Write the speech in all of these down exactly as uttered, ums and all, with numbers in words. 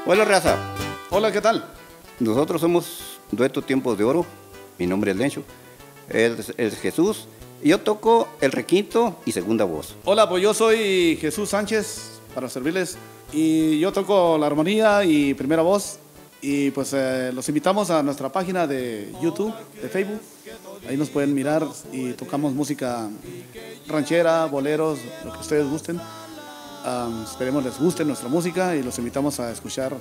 Hola, raza. Hola, ¿qué tal? Nosotros somos Dueto Tiempos de Oro. Mi nombre es Lencho. Él es, es Jesús. Y yo toco el requinto y segunda voz. Hola, pues yo soy Jesús Sánchez, para servirles. Y yo toco la armonía y primera voz. Y pues eh, los invitamos a nuestra página de YouTube, de Facebook. Ahí nos pueden mirar y tocamos música ranchera, boleros, lo que ustedes gusten. Um, esperemos les guste nuestra música y los invitamos a escuchar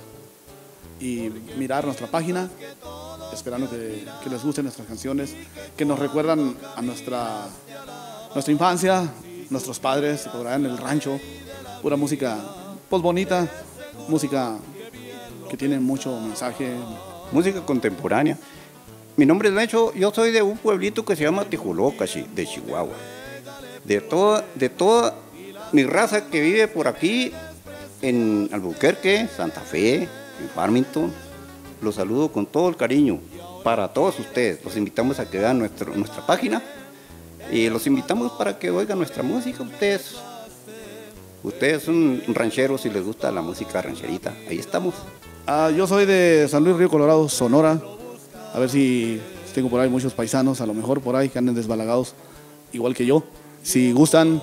y mirar nuestra página, esperando que, que les gusten nuestras canciones, que nos recuerdan a nuestra, nuestra infancia, nuestros padres por allá en el rancho, pura música pues bonita, música que tiene mucho mensaje. Música contemporánea. Mi nombre es Lencho, yo soy de un pueblito que se llama Tijoloca, de Chihuahua. De toda, de toda mi raza que vive por aquí, en Albuquerque, Santa Fe, en Farmington, los saludo con todo el cariño para todos ustedes. Los invitamos a que vean nuestro, nuestra página y los invitamos para que oigan nuestra música. Ustedes, ustedes son rancheros y les gusta la música rancherita. Ahí estamos. Ah, yo soy de San Luis Río Colorado, Sonora. A ver si tengo por ahí muchos paisanos, a lo mejor por ahí que anden desbalagados, igual que yo. Si gustan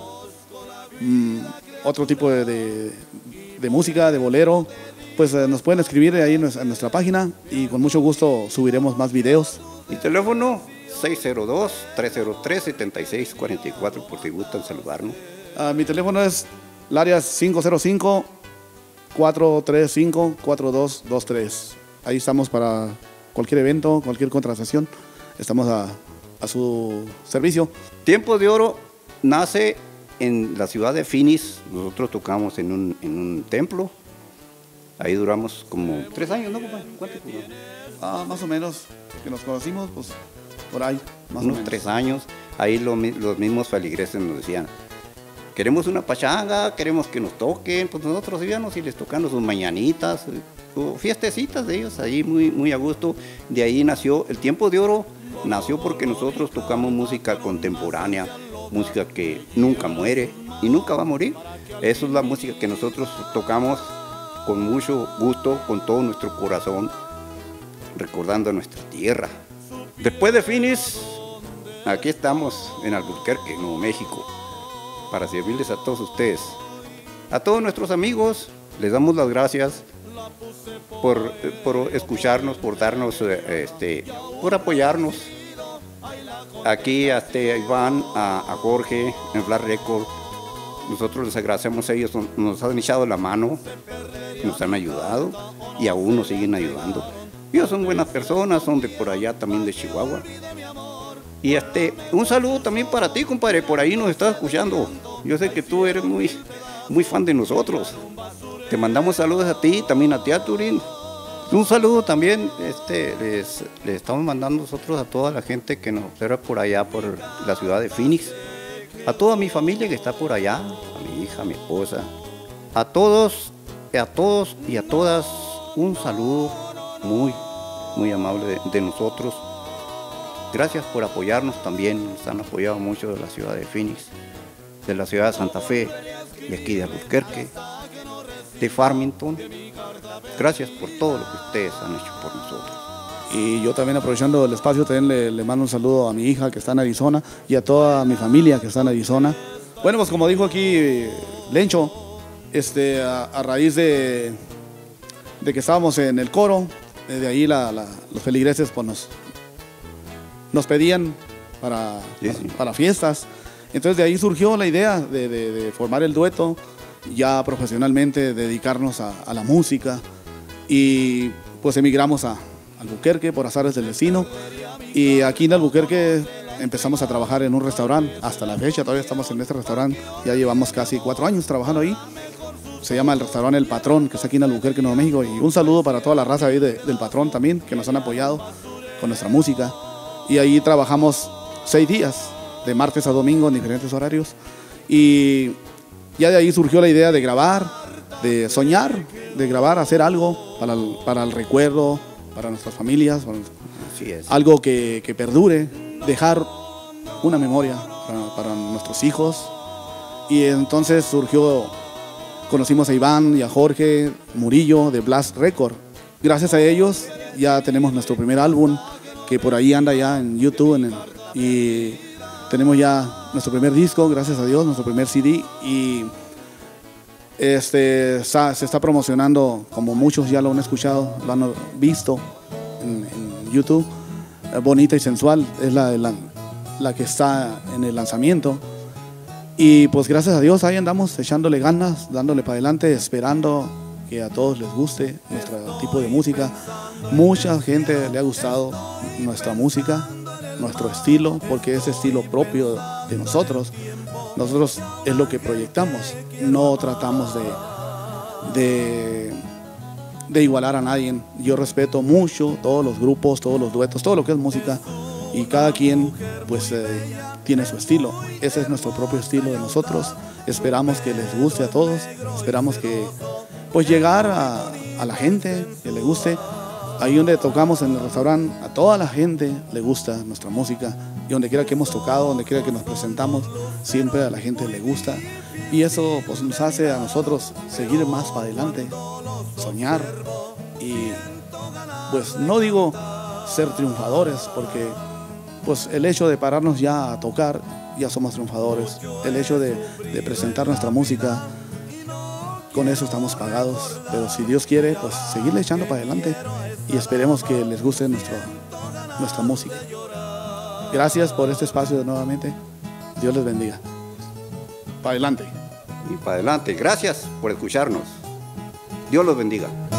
mmm, otro tipo de, de, de música, de bolero, pues eh, nos pueden escribir ahí en nuestra, en nuestra página y con mucho gusto subiremos más videos. Mi teléfono seis cero dos, tres cero tres, siete seis cuatro cuatro por si gustan saludarnos. Uh, mi teléfono es el área cinco cero cinco, cuatro tres cinco, cuatro dos dos tres. Ahí estamos para cualquier evento, cualquier contratación. Estamos a, a su servicio. Tiempos de Oro nace en la ciudad de Phoenix. Nosotros tocamos en un, en un templo. Ahí duramos como tres años, ¿no, compadre? ¿Cuánto duramos? Ah, más o menos, que nos conocimos, pues, por ahí, más Unos o menos. tres años. Ahí lo, los mismos feligreses nos decían, queremos una pachanga, queremos que nos toquen. Pues nosotros íbamos y les tocamos sus mañanitas, o fiestecitas de ellos, ahí muy, muy a gusto. De ahí nació el Tiempo de Oro, nació porque nosotros tocamos música contemporánea, música que nunca muere y nunca va a morir. Eso es la música que nosotros tocamos con mucho gusto, con todo nuestro corazón, recordando nuestra tierra. Después de Phoenix, aquí estamos en Albuquerque, Nuevo México, para servirles a todos ustedes. A todos nuestros amigos les damos las gracias por, por escucharnos, por darnos, este, por apoyarnos. Aquí hasta Iván, a, a Jorge, en Flash Record, nosotros les agradecemos a ellos, nos han echado la mano, nos han ayudado y aún nos siguen ayudando. Ellos son buenas personas, son de por allá también de Chihuahua. Y este, un saludo también para ti, compadre, por ahí nos estás escuchando. Yo sé que tú eres muy, muy fan de nosotros. Te mandamos saludos a ti, también a ti, a Turín. Un saludo también, este, les, les estamos mandando nosotros a toda la gente que nos observa por allá, por la ciudad de Phoenix. A toda mi familia que está por allá, a mi hija, a mi esposa. A todos, a todos y a todas, un saludo muy, muy amable de, de nosotros. Gracias por apoyarnos también, nos han apoyado mucho de la ciudad de Phoenix, de la ciudad de Santa Fe, de aquí de Albuquerque, de Farmington. Gracias por todo lo que ustedes han hecho por nosotros. Y yo también, aprovechando el espacio, también le, le mando un saludo a mi hija que está en Arizona y a toda mi familia que está en Arizona. Bueno, pues como dijo aquí Lencho, este, a, a raíz de, de que estábamos en el coro, de ahí la, la, los feligreses pues, nos, nos pedían para, sí, sí. para, para fiestas. Entonces de ahí surgió la idea de, de, de formar el dueto, ya profesionalmente dedicarnos a, a la música, y pues emigramos a Albuquerque por azares del destino, y aquí en Albuquerque empezamos a trabajar en un restaurante. Hasta la fecha todavía estamos en este restaurante, ya llevamos casi cuatro años trabajando ahí. Se llama el restaurante El Patrón, que está aquí en Albuquerque, Nuevo México, y un saludo para toda la raza ahí de, del Patrón también, que nos han apoyado con nuestra música. Y ahí trabajamos seis días, de martes a domingo en diferentes horarios, y ya de ahí surgió la idea de grabar, de soñar, de grabar, hacer algo para el, para el recuerdo, para nuestras familias, para, Así es. algo que, que perdure, dejar una memoria para, para nuestros hijos. Y entonces surgió conocimos a Iván y a Jorge Murillo de Blast Record. Gracias a ellos ya tenemos nuestro primer álbum, que por ahí anda ya en YouTube, en el, y tenemos ya nuestro primer disco, gracias a Dios, nuestro primer C D, y este, está, se está promocionando, como muchos ya lo han escuchado, lo han visto en, en YouTube. Bonita y Sensual es la, la, la que está en el lanzamiento, y pues gracias a Dios ahí andamos echándole ganas, dándole para adelante, esperando que a todos les guste nuestro tipo de música. Mucha gente le ha gustado nuestra música, nuestro estilo, porque es estilo propio de nosotros. Nosotros es lo que proyectamos, no tratamos de, de, de igualar a nadie. Yo respeto mucho todos los grupos, todos los duetos, todo lo que es música, y cada quien pues eh, tiene su estilo. Ese es nuestro propio estilo de nosotros. Esperamos que les guste a todos, esperamos que pues llegar a, a la gente, que le guste. Ahí donde tocamos en el restaurante, a toda la gente le gusta nuestra música, y donde quiera que hemos tocado, donde quiera que nos presentamos, siempre a la gente le gusta, y eso pues nos hace a nosotros seguir más para adelante, soñar, y pues no digo ser triunfadores, porque pues el hecho de pararnos ya a tocar, ya somos triunfadores. El hecho de, de presentar nuestra música, con eso estamos pagados, pero si Dios quiere, pues seguirle echando para adelante, y esperemos que les guste nuestro, nuestra música. Gracias por este espacio nuevamente. Dios les bendiga. Para adelante. Y para adelante. Gracias por escucharnos. Dios los bendiga.